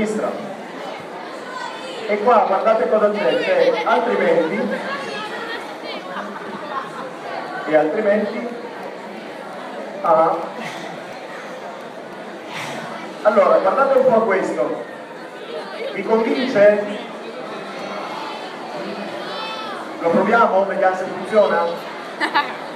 sinistra. E qua guardate cosa c'è, altrimenti, e altrimenti, allora guardate un po' questo, vi convince? Lo proviamo? Vediamo se funziona?